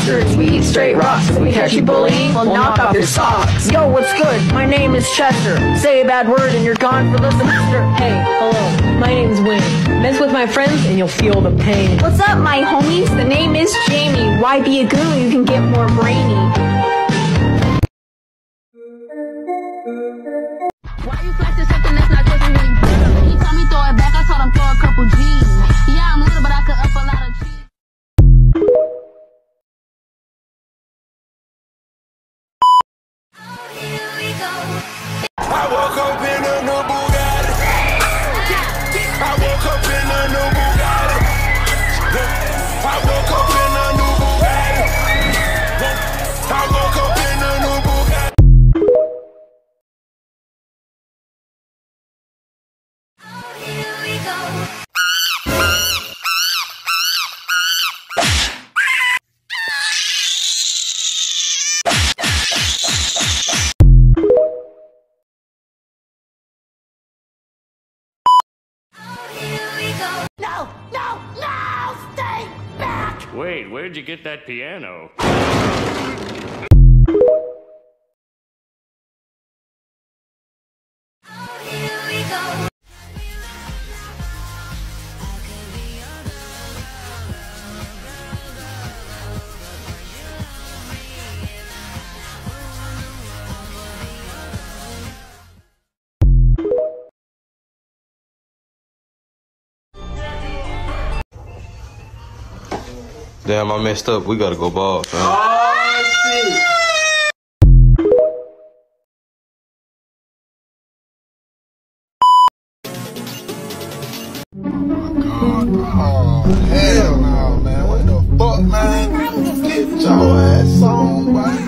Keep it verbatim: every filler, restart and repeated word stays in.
bastards. We eat straight rocks. If we catch you bullying, we'll knock off your socks. Yo, what's good? My name is Chester. Say a bad word and you're gone for the semester. Hey, hello. My name's Wayne. Mess with my friends and you'll feel the pain. What's up, my homies? The name is Jamie. Why be a goon? You can get more brainy. Why you flashing something that's not yours and really good? He told me throw it back, I told him throw a couple G's. Yeah, I'm little, but I could up a lot of cheese. Oh, here we go. I woke up in a new Bugatti. I woke up in a new Bugatti. I woke up in a new Bugatti. I woke up in a new Bugatti. Oh, here we go. No, no, no! Stay back! Wait, where'd you get that piano? Oh, here we go. Damn, I messed up. We gotta go ball, fam. Oh, shit. Oh, hell no, man. What the fuck, man? Get your ass on, boy.